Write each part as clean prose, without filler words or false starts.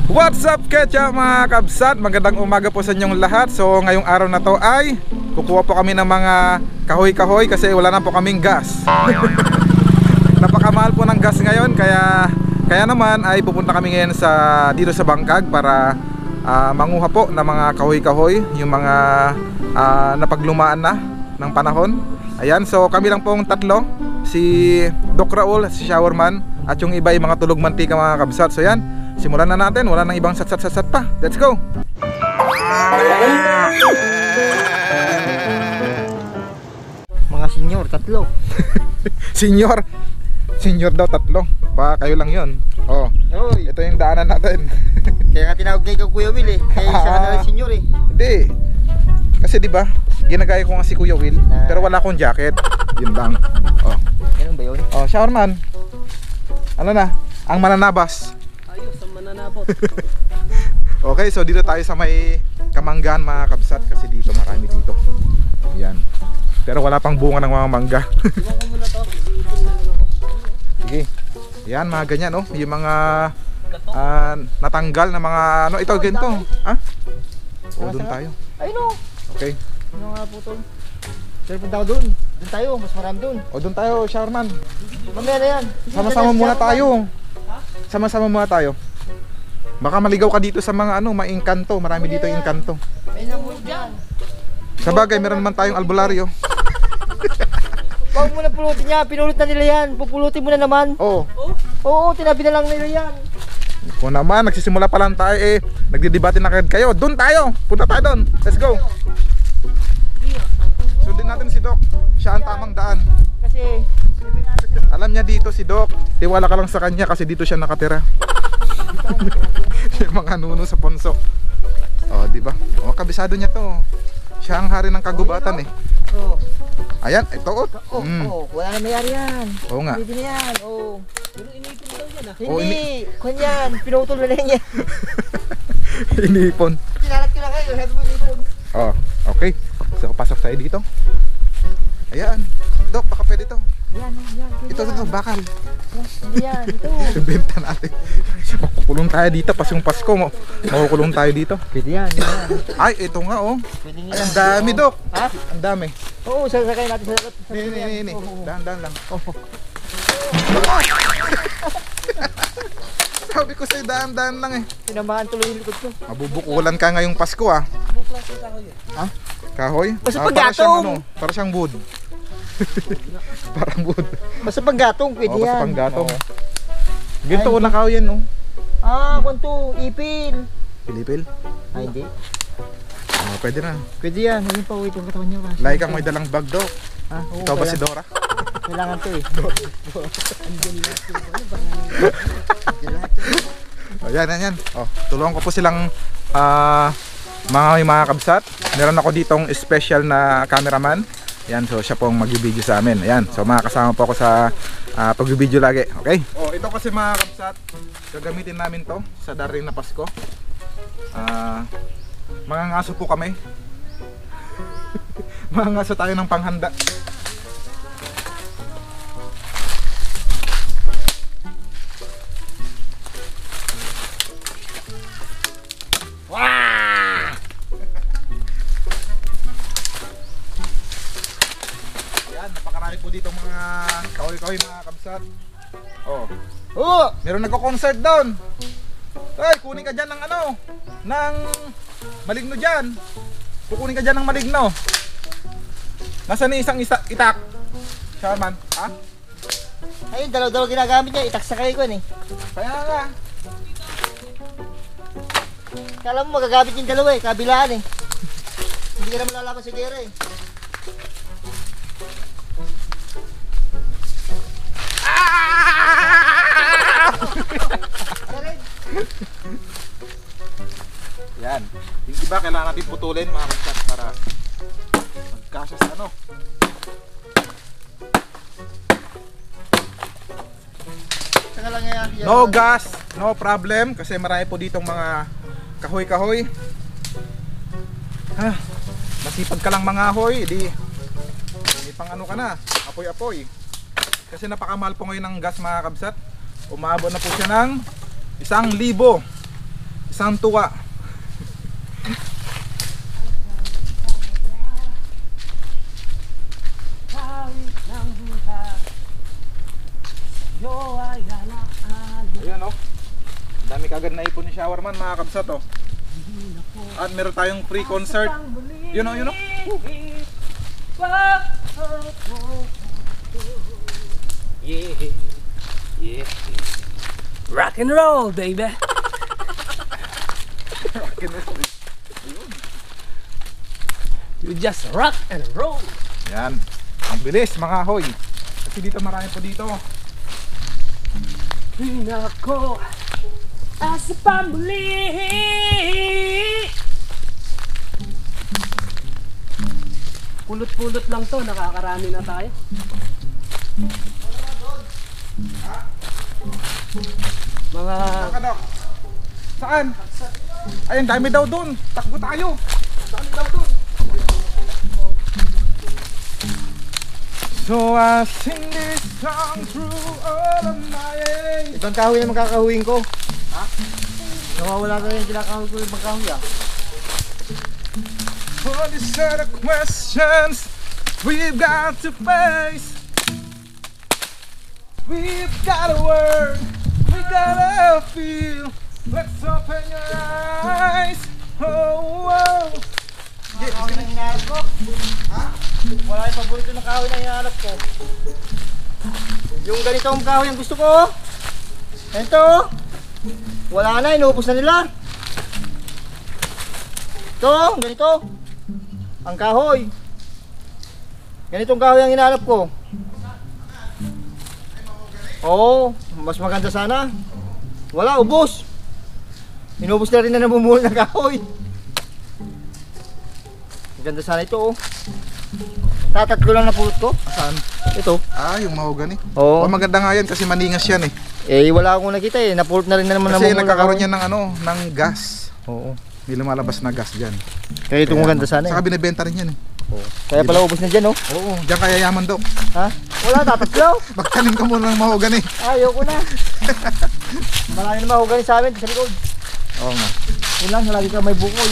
What's up ketchup mga kabsat? Magandang umaga po sa inyong lahat. So ngayong araw na to ay kukuha po kami ng mga kahoy-kahoy kasi wala na po kaming gas. Napakamahal po ng gas ngayon, kaya naman ay pupunta kami ngayon dito sa Bangkag para manguha po ng mga kahoy-kahoy, yung mga napaglumaan na ng panahon. Ayan, so kami lang pong tatlo, si Doc Raul, si Showerman, at yung iba ay mga tulog mantika mga kabsat. So yan, simulan na natin, wala nang ibang sat-sat pa. Let's go! Mga senior, tatlo. Senior daw tatlo. Baka kayo lang yun. Oh, Oy. ito yung daanan natin. Kaya nga tinawag kayo Kuya Will eh. Kaya isa ka na lang senior eh. Hindi. Kasi di ba, ginagaya ko nga si Kuya Will, pero wala akong jacket. Yun lang. Oh. Ganun ba yun? Oh, Showerman. Ano na? Ang mananabas. Ayos, ang mananabot. Okay, so dito tayo sa may Kamanggaan mga kabsat kasi dito marami dito. Yan. Pero wala pang bunga ng mga mangga. Iwan ko muna to. Iipon na lang ako. Sige. Yan, mga ganyan oh, yung mga natanggal na mga ano, ito ganito. Ha? Oh, doon tayo. Ay no. Okay. Ano nga po to? Pero punta ko doon. Doon tayo, mas marami doon. O doon tayo, Showerman. Mamaya na yan. Sama-sama muna tayo. Sama-sama muna tayo. Baka maligaw ka dito sa mga ano, maingkanto. Marami dito yung inkanto. May namun dyan. Sa bagay, meron naman tayong albularyo. Huwag mo na pulutin niya. Pinulot na nila yan. Pupulutin mo na naman. Oo. Oo, tinabi na lang nila yan. Kung naman, nagsisimula pa lang tayo eh. Nagdidebate na kayo. Doon tayo. Punta tayo doon. Let's go. Sundin natin si Doc. Siya ang tamang daan. Kasi Alam niya dito si Doc. Tiwala ka lang sa kanya kasi dito siya nakatira. Yung mga nuno sa Ponso. Oh, di ba? Oh, kabisado niya to. Siya ang hari ng kagubatan eh. Oo. Ayan, ito oh. Wala na mayari yan. Oo nga. Pwede na yan. Oo. Pero inipin daw yan ah. Oo, Hindi. Kung yan, pinutol na lang yan. Inipon. Kinalat ko na kayo. Sabi mo inipon. Oh, okay. So, pasok tayo dito. Ayan. Doc, baka pwede to. Yan. Ito, bakal. Hindi yan. Ito. Benta natin. Makukulong tayo dito. Pasong Pasko mo. Makukulong tayo dito. Pwede yan. Ay, ito nga oh. Pwede Ay, ang dami, Doc. Ha? Ang dami. Oo, sasakay natin sa Ni. Dahan lang. Sabi ko sa'yo, dahan lang eh. Tinamahan tuloy yung likod ko. Mabubukulan ka ngayong Pasko ah. Anong klase kahoy yan? Ha? Kahoy? Basta Para paggatong. siyang ano, para siyang wood. Parang wood. Basta panggatong, pwede Basta yan. panggatong. Ganito ko na kahoy yan, no? Kwanto, ipil. Pilipil? Ay, hindi. Pwede na. Pwede yan. Ayun pa, wait, yung katawan niyo. Lagi kang may dalang bag, Doc. Oo, Ikaw ba si Dora? Kailangan to eh. Oh, yan. Oh, tulungan ko po silang mga kabsat. Meron ako ditong special na cameraman. Yan, so siya pong mag-video sa amin. Ayan, so makakasama po ako sa pag-video lagi. Okay? Oh, ito kasi mga kabsat, gagamitin namin to sa darating na Pasko. Mga ngaso po kami. Mga ngaso tayo ng panghanda. Napakarami po dito mga kahoy-kahoy mga kabsat. Oh. Oo! Meron nagko-concert doon. Ay, kunin ka dyan ng ano, ng maligno dyan. Kukunin ka dyan ng maligno. Nasaan ni isang itak? Showerman, ha? Ayun, dalaw-dalaw ginagamit niya. Itaksakay ko eh. Kaya nga. Kala mo magagamit yung dalawa eh. Kabilaan eh. Hindi ka na malalaman si Gera eh. Yan. Yung iba kailangan natin putulin mga kabsat para magkasya sa ano. Saka lang yan. No gas, no problem kasi marami po ditong mga kahoy-kahoy. Masipag ka lang mga hoy, di pang ano ka na, apoy-apoy. Kasi napakamahal po ngayon ng gas mga kabsat. Umabot na po siya ng 1,000. Isang tuwa. Ayan oh. Dami kagad na ipon ni Showerman mga kabsat oh. At meron tayong free concert. Yun oh, yun oh. Yeah, yeah, rock and roll, baby. You just rock and roll. Yan. Ang bilis mga hoy. Kasi dito marami po dito. Pinako asa pambuli. Pulot-pulot lang to, nakakarami na tayo. Mga Kadok. Saan? Ay, ang dami daw doon. Takbo tayo. Ang dami daw doon. So I sing this song through all of my age. Itong kahoy na magkakahuyin ko. Ha? Nawawala na yung kinakahoy ko yung magkahoy ah. For these are the questions we've got to face. We've gotta work, we gotta feel. Let's open your eyes. Oh, oh. Kahoy na hinahanap ko. Ha? Wala yung paborito ng kahoy na hinahanap ko. Yung ganitong kahoy ang gusto ko. Ito. Wala na, inuubos na nila. Ito, ganito. Ang kahoy. Ganitong kahoy ang hinahanap ko. Oo, mas maganda sana. Wala, ubos. Inubos na rin na namumuhol ng kahoy. Maganda sana ito oh. Tatatlo lang na pulot ko. Saan? Ito. Ah, yung mahogany. Oo. Oh, maganda nga yan kasi maningas yan eh. Eh, wala akong nakita eh. Napulot na rin na naman Kasi namumuhol ng nagkakaroon kahoy. yan ng ano, ng gas. Oo. May lumalabas na gas dyan. Kaya ito maganda sana Saka eh. binibenta rin yan eh. Oo. Kaya pala ubos na dyan oh. Oo, dyan kaya yaman daw. Ha? Wala, tatatlo. Magtanim ka muna ng mahogany. Ayoko na. Marami na mahugaling sa amin sa likod. Oo nga. Yun lang, lagi ka may bukoy.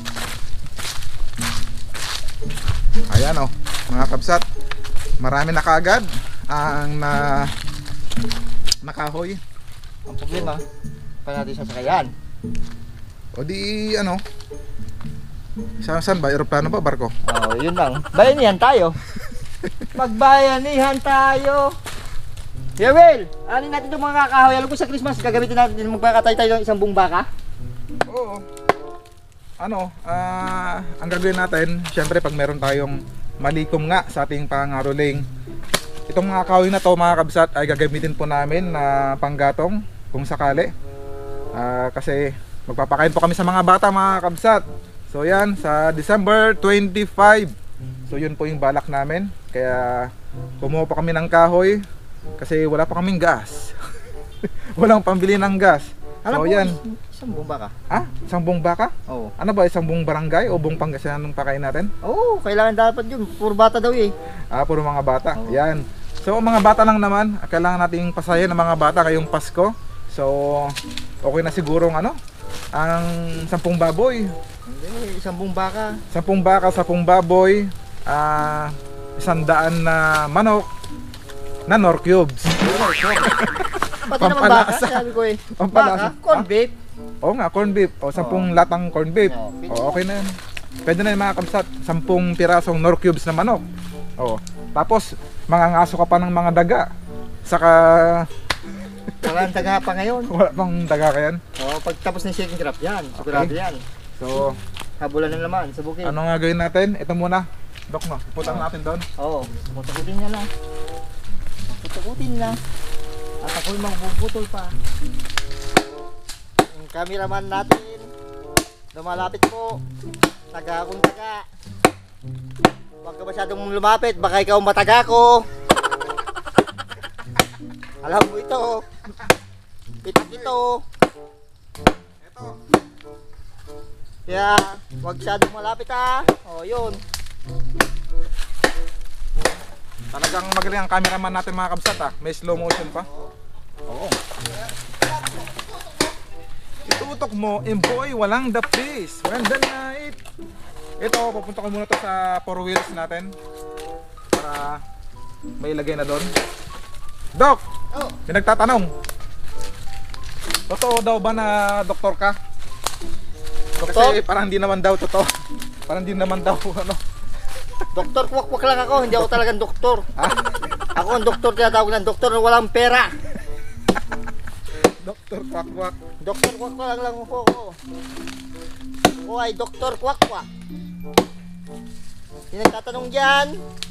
Ayan oh, mga kabsat. Marami na kaagad ang nakahoy. Ang problema, pa natin sasakayan. O di ano? Saan ba? Aeroplano ba? Barko? Oo, yun lang. Bayanihan tayo. Magbayanihan tayo. Yawel, alin natin itong mga kakahoy. Alam ko sa Christmas, gagamitin natin magpakatay tayo ng isang buong baka. Oo. Ano, ang gagawin natin, syempre pag meron tayong malikom nga sa ating pangaroling, itong mga kahoy na to mga kabsat ay gagamitin po namin na panggatong kung sakali. Kasi magpapakain po kami sa mga bata mga kabsat. So yan, sa December 25. So yun po yung balak namin. Kaya kumuha pa kami ng kahoy kasi wala pa kaming gas. Walang pambili ng gas. Alam So ko, yan. isang buong baka. Ah, isang buong baka? Oo. Ano ba, isang buong barangay o buong Pangasinan ng pakain natin? Oo, kailangan dapat yun. Puro bata daw eh. Puro mga bata. Oo. Yan. So mga bata lang naman, kailangan nating pasayan ng mga bata ngayong Pasko. So okay na siguro ang 10 baboy. Hindi, isang buong baka. 10 baka, 10 baboy, 100 na manok na Nor cubes. Pati naman baka, Pampalasa. sabi ko eh. Pampalasa. Baka, corn beef. Oo nga, corn beef. O 10 latang corn beef. Oo. O okay na yan. Pwede na yung mga kamsat. 10 pirasong Nor cubes na manok. O. Tapos, mangangaso ka pa ng mga daga. Saka, Wala ang taga pa ngayon. wala pang daga ka yan. Oo, pag tapos ng second crop yan. Sigurado Okay. yan. So, Habulan ng laman sa bukid. ano nga gawin natin? Ito muna. Dok no, putang natin doon. Oo, putakutin niya lang. Putakutin na. At ako'y magbubutol pa. Yung cameraman natin, lumalapit po. Taga akong taga. Huwag ka masyadong lumapit, baka ikaw mataga ko. Alam mo ito. Pitak ito. Ito. Kaya, huwag masyadong malapit ha. O, yun. Talagang magaling ang cameraman natin mga kabsat May slow motion pa. Oo. Ito tutok mo, emboy, walang the please. When the night. Ito, pupunta ko muna to sa 4 wheels natin. Para may ilagay na doon. Doc! Oh, Pinagtatanong. Totoo daw ba na doktor ka? Doktor? Kasi parang hindi naman daw totoo. Parang hindi naman daw ano. doktor, kwak-kwak lang ako. Hindi ako talagang doktor. Ako ang doktor, tinatawag ng doktor na walang pera. Doktor kwak-kwak. Doktor kwak-kwak lang po ako. Ako ay doktor kwak-kwak. Hindi nagtatanong dyan.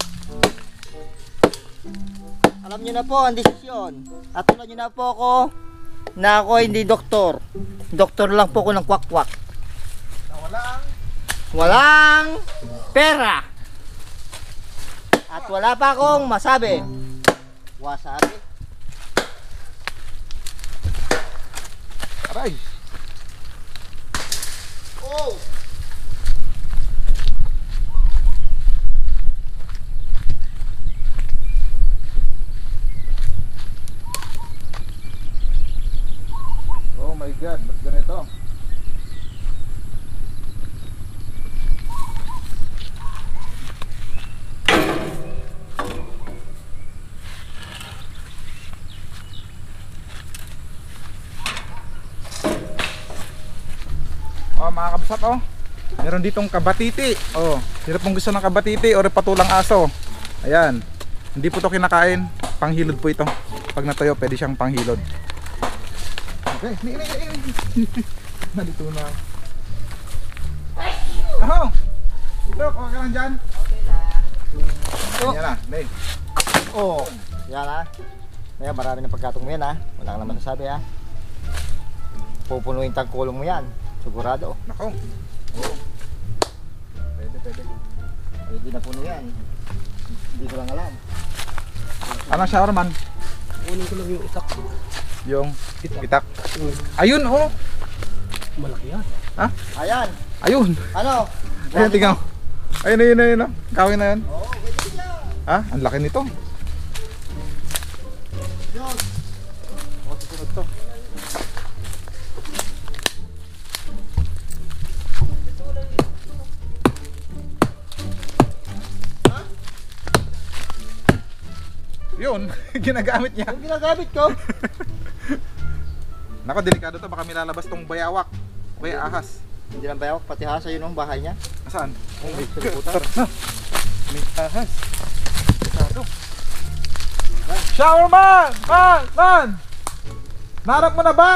Alam nyo na po ang desisyon. At alam nyo na po ako na ako ay hindi doktor. Doktor lang po ako ng kwak-kwak. Walang pera. At wala pa akong masabi. Wasabi. Aray! Oh! Oh my God, ba't ganito? Oh, mga kabsat, oh. Meron ditong kabatiti. Oh, sino pong gusto ng kabatiti o patulang aso? Ayan. Hindi po to kinakain. Panghilod po ito. Pag natuyo, pwede siyang panghilod. Okay, nandito na. Aho! Ito, okay ka lang dyan? Okay lang. Yan na, Nay. Oh, yan ha. Kaya marami ng pagkatong mo yan ha. Wala ka naman nasabi ha. Pupunuin tangkulong mo yan. Sigurado. Nako. Oo. Pwede. Pwede na puno yan. Hindi ko lang alam. Anong shower man? Kunin ko lang yung itak. Yung pitak. Ayun, oh. Malaki yan. Ha? Ayan. Ayun. Ano? Ayun, tingnan mo. Ayun, oh. Kawin na yan. Oo, pwede yan. Ha? Ang laki nito. Yun. Oh, susunod to. Yun, ginagamit niya. Yung ginagamit ko. Nako, delikado to. Baka may lalabas tong bayawak. O kaya ahas. Hindi lang bayawak, pati hasa yun ang bahay niya. Saan? Oh, may puta. Na. May ahas. Delikado. Shower man! Man! Narap mo na ba?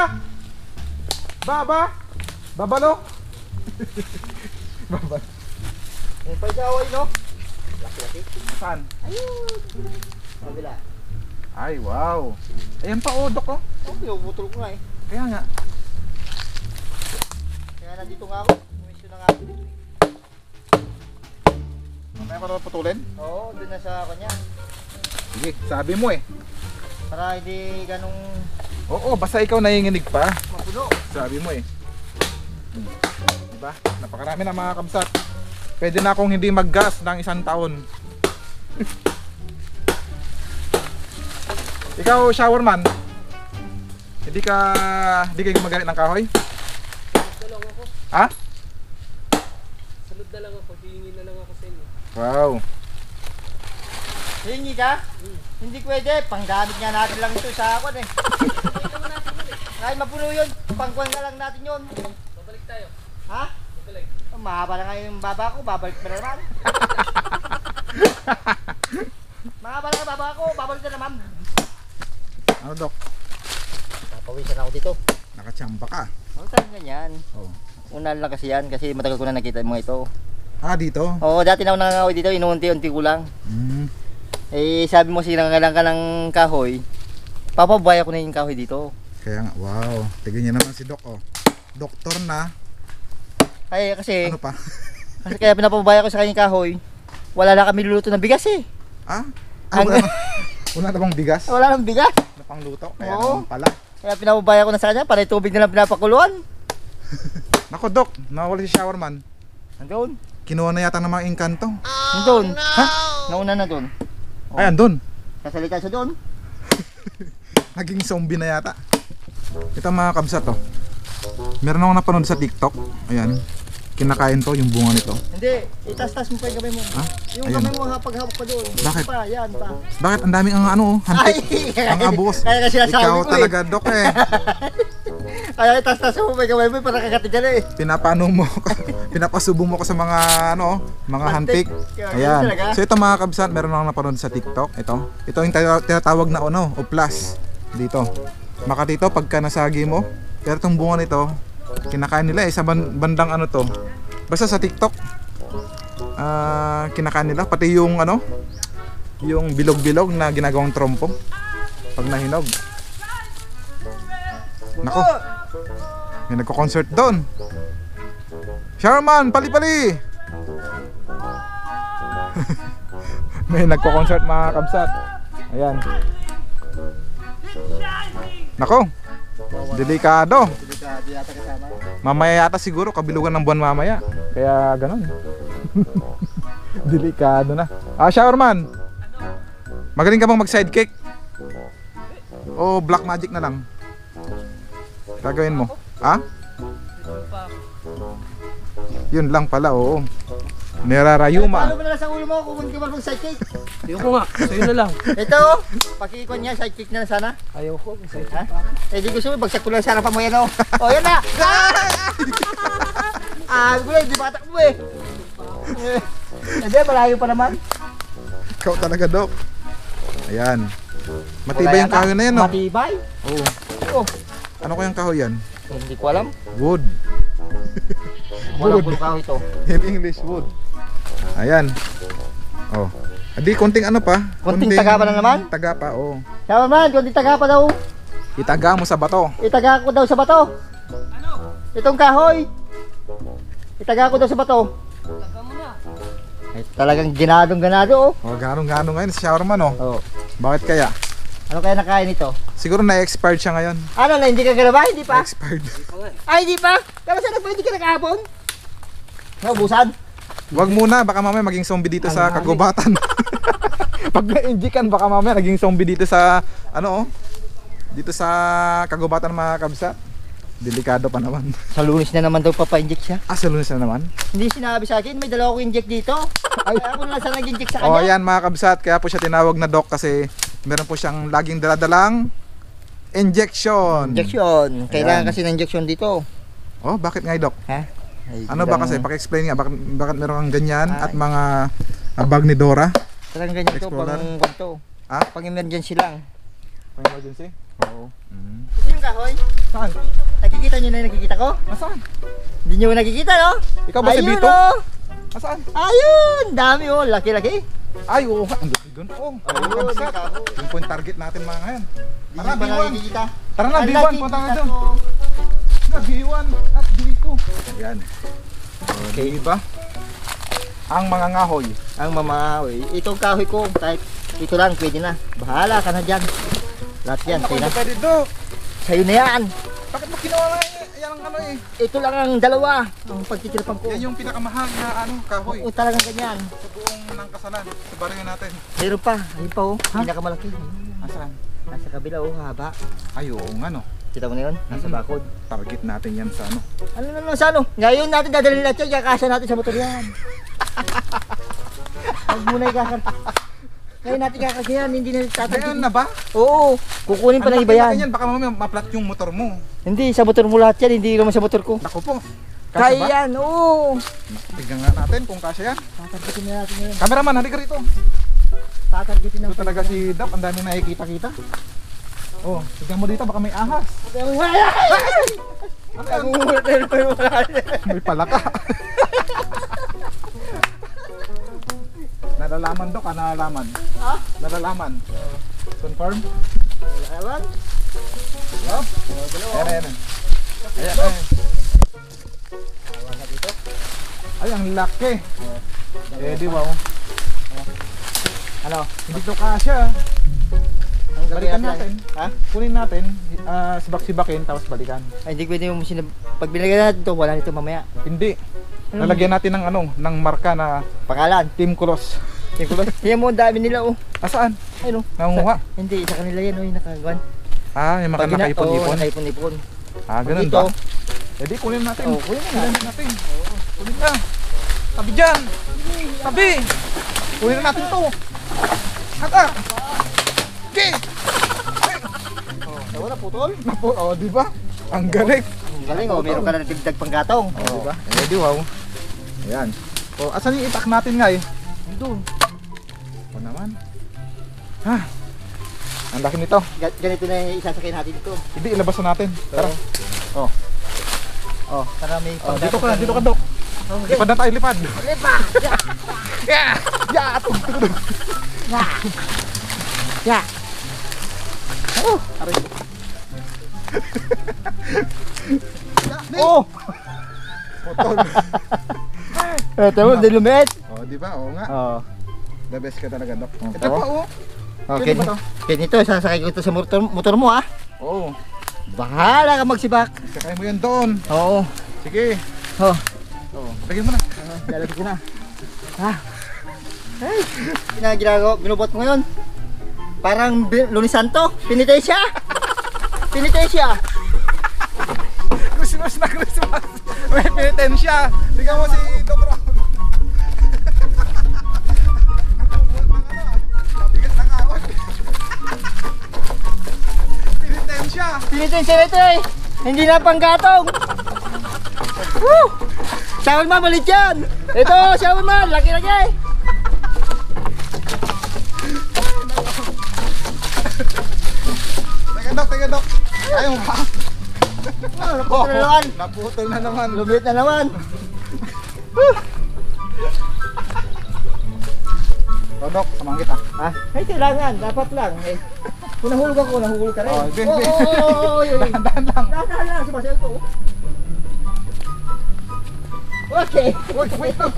Babalo? Babalo. Yung pagkaway no? Laki-laki. Saan? Ayun. Kabila. Ay, wow. Ayan pa, odok, oh. Oh, pinuputol ko nga eh. Kaya nga. Kaya nandito nga ako. Umisyo na nga ako. Mamaya ko na putulin? Oo, doon na sa kanya. Sige, sabi mo eh. Para hindi ganong Oo, basta ikaw nanginginig pa. mapuno. Sabi mo eh. Diba? Napakarami na mga kamsat. Pwede na akong hindi maggas ng 1 taon. Ikaw, showerman. Hindi kayo gumagamit ng kahoy? Salud na lang ako. Ha? Salud na lang ako. Hihingin na lang ako sa inyo. Wow. Hingi ka? Hindi pwede. Panggamit nga natin lang ito sa akin eh. Kahit mapuno yun, pangkuhan na lang natin yun. Babalik tayo. Ha? Babalik. Oh, mahaba na nga yung baba ko, babalik pa na naman. Mahaba na nga baba ko, babalik na naman. Ano, Dok? Papawisan ako dito. Nakachamba ka. Ano tayo ganyan? Oh. Una lang kasi yan, kasi matagal ko na nakita yung mga ito. Ah, dito? Oo, dati na ako nangangahoy dito, inuunti-unti ko lang. Eh, sabi mo sinangagalan ka ng kahoy, papabaya ko na yung kahoy dito. Kaya nga, wow. Tignan niyo naman si Doc, oh. Doktor na. Ay, kasi, Ano pa? kasi kaya pinapabaya ko sa kanyang kahoy, wala na kami luluto ng bigas eh. Ah? Ang- Wala na bang bigas? Wala nang bigas. Na pangluto? Kaya Oo. naman pala. Kaya pinapabaya ko na sa kanya, para yung tubig na lang pinapakuluan. Nako, Doc. Nawala si showerman. Nandun. Kinuha na yata ng mga engkanto. Nandun. Ha? Nauna na dun. Ay, andun. Kasalita siya dun. Naging zombie na yata. Ito mga kabsat, oh. Meron akong napanood sa TikTok. Ayan. Kinakain to yung bunga nito. Hindi, itas-tas mo pa yung kamay mo. Ha? Yung Ayan. kamay mo hapag-hapag pa doon. Bakit? Pa, yan pa. Bakit ang daming ang ano, hantik? Ang abos. Kaya kasi nasabi Ikaw ko talaga, Dok eh. Kaya itas-tas mo pa yung kamay mo para kakatigyan eh. Pinapano mo ko, pinapasubo mo ko sa mga ano, mga hantik. Hantik. Ayan. Talaga? So ito mga kabsat, meron akong napanood sa TikTok. Ito yung tinatawag na ano, oplas. Dito. Maka dito pagka nasagi mo. Pero itong bunga nito, kinakain nila sa bandang ano to. Basta sa TikTok. Kinakain nila pati yung ano, yung bilog-bilog na ginagawang trompo pag nahinog. Nako. May nagko-concert doon. Sherman, pali-pali! May nagko-concert mga kabsat. Ayan. Nako. Delikado. Delikado yata kasama. Mamaya yata siguro kabilugan ng buwan mamaya. Kaya ganun. Delikado na. Showerman. Magaling ka bang mag-sidekick? O black magic na lang? Gagawin mo? Ha? Yun lang pala, oo. Nerarayuma. Paano mo na lang sa ulo mo kung hindi ka marunong sidekick? Ayoko nga, sa'yo na lang. Ito, pakikon niya, sidekick na lang sana. Ayoko, sa'yo Ha? pa. Eh di gusto mo, bagsak ko lang sana pa mo yan o. O yan na! Gulay, di ba takbo eh. Hindi, malayo pa naman. Ikaw talaga, Dok. Ayan. Matibay yung kahoy na yan, no? Matibay? Oo. Oo. Ano kayang kahoy yan? Hindi ko alam. Wood. Walang puro kahoy ito. In English, wood. Ayan. Oh. Adi, konting ano pa? Konting taga pa na naman? Taga pa, oo. Kaya man, kung di taga pa daw. Itaga mo sa bato. Itaga ko daw sa bato. Ano? Itong kahoy. Itaga ko daw sa bato. Taga mo na. Ay, talagang ganado oh. Oh, ganong-ganong ngayon si Showerman, oh. Oh. Bakit kaya? Ano kaya nakain ito? Siguro na-expired siya ngayon. Ano na, hindi ka ba? Hindi pa? Expired. Ay, hindi pa? Pero saan na hindi ka nakahapon? Naubusan? Wag muna, baka mamaya maging zombie dito sa Ang kagubatan. Pag na-injikan, baka mamaya naging zombie dito sa, ano, oh. Dito sa kagubatan mga kabsat. Delikado pa naman. Sa Lunes na naman daw papa-inject siya. Sa Lunes na naman. Hindi sinabi sa akin, may dalawa ko inject dito. Ay, ako na lang sa nag-inject sa Oh, kanya. ayan mga kabsat, kaya po siya tinawag na doc kasi meron po siyang laging daladalang injection. Injection. Kailangan Ayan. kasi ng injection dito. Oh, bakit nga doc? Ha? Ay, Ano ba bilang- kasi? Paki-explain nga bakit meron kang ganyan Ay. at mga bag ni Dora? Talagang ganyan to, Explorer? pang kwanto. Ah? Pang emergency lang. Pang emergency? Oo. Ito yung kahoy. Saan? Nakikita nyo na yung nakikita ko? Nasaan? Hindi nyo nakikita, no? Ikaw ba si Ayun, Bito? oh. Nasaan? Ayun! Dami, oh. Laki-laki. Ay, oo nga. Ang laki dun. Oh, Ayun, kabsat. may kahoy. Yung po yung target natin mga ngayon. Hindi Tara, nyo ba B1. nakikita? Tara na, Ang B1. laki, Punta nga kita doon. ko. Na, B1 at B2. Ayan. Okay. Diba? Ang mga ngahoy. Ang mamahoy. Itong kahoy ko, kahit ito lang, pwede na. Bahala ka na dyan. Lahat yan, Ako, sa'yo na. hindi pwede do. Sa'yo na yan. Bakit mo kinuha lang yan ang ano eh? Ito lang ang dalawa. Ang pagtitirapan ko. Yan yung pinakamahal na ano, kahoy. Oo, talagang ganyan. Sa buong ng kasalan. Sa baryo natin. Meron pa. Ayun pa, oh. Pinakamalaki. Asan? Nasa kabila, oh, haba. Ay, oo nga no. Kita mo na yun? Nasa bakod. Target natin yan sa ano. Ano na sa ano? Ngayon natin dadalhin natin yan. Kakasya natin sa motor yan. Huwag muna ikakar. Ngayon natin kakasyahan. Hindi na Ngayon tatangkin. na ba? Oo. Kukunin pa ng iba yan. Yan, baka mamaya maplat yung motor mo. Hindi, sa motor mo lahat yan. Hindi naman sa motor ko. Naku po. Kasya Kaya ba? yan, oo. Tignan nga natin kung kasya yan. Tatargetin na natin ngayon. Cameraman, halika rito. Tatargetin na. Ito talaga si Dap. Ang dami nakikita-kita. Oh, tignan mo dito. Baka may ahas. Ano yan? May palaka. Nalalaman do ka, nalalaman. Ha? Nalalaman. Confirm? Ayan. Yup. Ayan, ayan. Ayan, ayan. Ay, ang laki. Eh, di ba? Oh. Ano? Hindi to kasya. Ang Balikan gagawin natin. Ha? Kunin natin, sibak-sibakin, tapos balikan. Ay, hindi pwede yung pag binigyan natin ito, wala nito mamaya. Hindi. Lalagyan natin ng ano, ng marka na Pangalan. Team Cross. Yan mo, ang dami nila, oh. Asaan? Ayun, oh. Nangunguha? Hindi, sa kanila yan, oh, yung nakagawan. Ah, yung mga Oo, nakaipon-ipon. nakaipon-ipon. Ah, Pag ganun ito, ba? Jadi kunin natin. Oh, kunin na. Kunin natin. Kunin na. Tabi dyan. Tabi. Kunin na natin to. Hata. Okay. Wala putol. Napo, oh, di ba? Ang galing. Ang galing oh, meron ka na nagdagdag pang gatong. Oh, di ba? Eh, di wow. Ayan. Oh, asan yung itak natin nga eh? Doon. O naman. Ha? Ang laki nito. Ganito na yung isasakay natin dito. Hindi, ilabas na natin. Tara. Oh. Oh, para may Oh, dito ka, Dok. Lipad na tayo, lipad. Lipad! Yeah! Yeah! Tug. Ya! Oh! Aray. Oh! Putol. Ito mo, di lumit. Oh, di ba? Oo nga. Oh. The best ka talaga, Dok. Oh, Ito pa, oh. Okay. Pwede ba to? Kaya nito, sasakay ko ito sa motor mo ha. Oo. Bahala ka magsibak. Sakay mo yan doon. Oo. Sige. Oh. Oh, lagyan mo na. Lalagay ko na. Ha? Ay, ginagawa, binubot mo ngayon. Parang Lunes Santo, Penitencia. Penitencia. Christmas na Christmas. May penitensya. Tingnan mo si Doc Raul. Nabigat ng awag. Penitensya. Penitencia na ito eh. Hindi na panggatong. Woo! Shower man, malit yan. Ito, shower man, laki-laki. Teka Doc. Ayaw ba? Naputol na naman. Naputol na naman. Lumit na naman. Oh, Doc, samahan kita. Ha? Ay, kailangan. Dapat lang. Eh. Kung nahulog ako, nahulog ka rin. Oh, hindi. Oo. Dahan-dahan lang. Dahan lang. Sumasaya ko. Okay. Wait lang.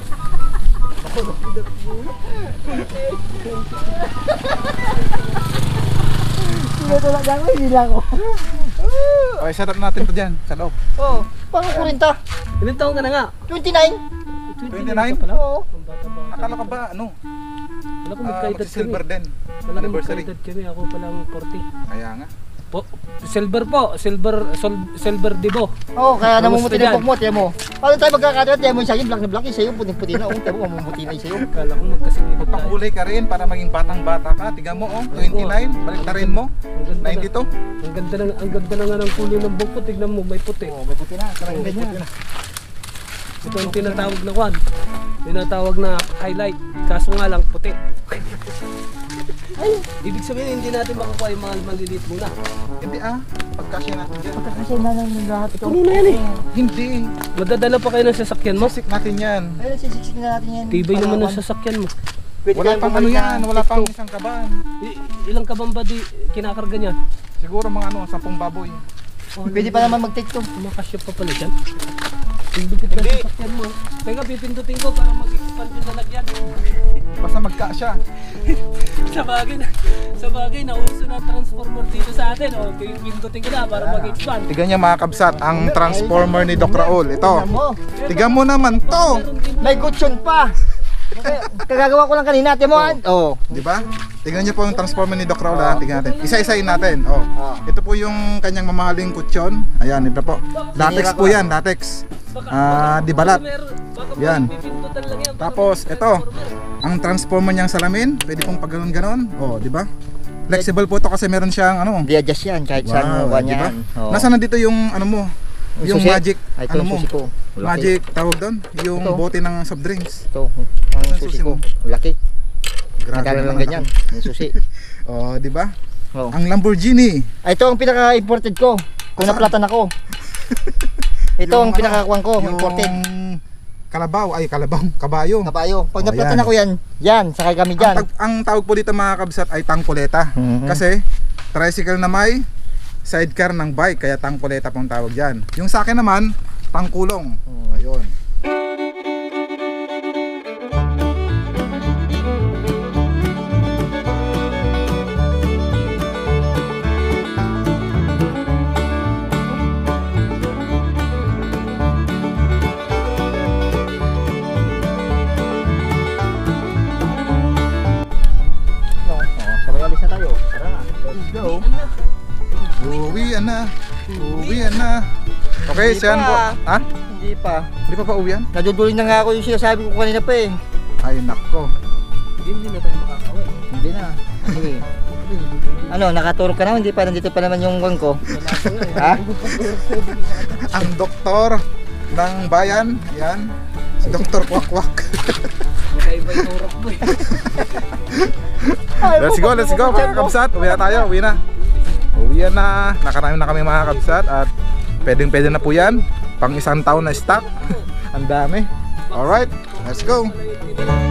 Ito lang gagawin, hindi lang ako. Okay, sarap natin to dyan. Sa loob. Oo. Pang 40. Ilan taon ka na nga? 29. 29? ka pala? Oo. Ang bata-bata. Akala ka ba, ano? Wala ko magkaedad kami. Silver din. Wala ko Anniversary. magkaedad kami. Ako palang 40. Kaya nga. Po, silver po. Silver dibo. Oo, kaya Kamusta namumuti dyan? ng pok mo, tiyan mo. Paano tayo magkakatira? Tiyan mo yung sa'yo, black na black yung sa'yo, puting-puti na. Oo, tiyan mo, mamumuti na yung sa'yo. Kala ko magkasingilid tayo. Pakulay ka rin para maging batang-bata ka. Tingnan mo, oh, 29. Balik na rin mo. Ang ganda 92. ang ganda na nga ng kulay ng buhok ko. Tignan mo, may puti. Oo, may puti na. Talagang ganyan. Ito ang tinatawag na kwan. Tinatawag na highlight. Kaso nga lang puti. Ay, ibig sabihin hindi natin makukuha yung mga maliliit muna. Hindi pagkasya natin dyan. Kasi na lang yung lahat ito. Puno na yan eh. Hindi. Madadala pa kayo ng sasakyan mo. Sisik natin yan. Ayun, sisiksik na natin yan. Tibay naman ng sasakyan mo. Pwede Wala tayong pang ano bumalik yan. na Wala pang TikTok. isang kaban. Ilang kabang ba di kinakarga niya? Siguro mga 10 baboy. Pwede pa naman mag-TikTok. Kumakasya pa pala dyan. Pindupit na Hindi. sasakyan mo. Teka, pipindutin ko para mag-expand yung lalagyan. Basta magkasya. Sa bagay, nauso na transformer dito sa atin. O, pipindutin ko na para mag-expand. Tignan niya mga kabsat, ang transformer ni Doc Raul. Ito. Tingnan mo. Tignan mo naman to. May kutsyon pa. Kagagawa ko lang kanina. Tiyan mo. Oo. Di ba? Tignan niyo po yung transformer ni Doc Raul. Tignan natin. Isa-isain natin. Oh. Ito po yung kanyang mamahaling kutsyon. Ayan, ito po. Latex po yan, latex. Di balat. Yan. Tapos, ito. Ang transformer niyang salamin, pwede pong pag ganon-ganon. Oh, di ba? Flexible po to kasi meron siyang ano. Di-adjust yan kahit saan mo ba di ba? yan. Oo. Nasaan nandito yung ano mo? Yung susi. magic, Ay, ito ano yung mo? susi ko. Laki. Magic tawag doon, yung Ito. bote ng soft drinks. Ito, ang Ang susi susi ko. mo. Laki. Grabe Nagkala naman lang ganyan. Yung susi. Oh, di ba? Oo. Ang Lamborghini. Ito ang pinaka-imported ko. Kung Saan? naplatan ako. Ito ang pinakakuan ko, imported. Kalabaw, kabayo. Kabayo. Pag Oh, naplatan yan. ako yan, sakay kami dyan. Ang tawag po dito mga kabsat ay tangkuleta. Mhm. Kasi tricycle na may sidecar ng bike, kaya tangkuleta pong tawag dyan. Yung sa akin naman, tangkulong. Ayun. Sabay alis na tayo. Tara na. Let's go. Uwian na. Uwian na. Okay, Hindi so yan po. pa. Ha? Hindi pa. Hindi pa uwian? Naduduloy na nga ako yung sinasabi ko kanina pa eh. Ay, nako. Hindi na tayo makakawin. Hindi na. Sige. Ano, nakaturok ka na? Hindi pa, nandito pa naman yung wang ko. Ha? Ang doktor ng bayan, yan. Si Dr. Kwakwak. Magkaiba yung turok mo eh. Let's go mga kabsat. Uwi na tayo, uwi na. Uwi na. Nakarami na kami mga kabsat at pwede na po yan. Pang isang taon na stock. Ang dami. Alright, let's go.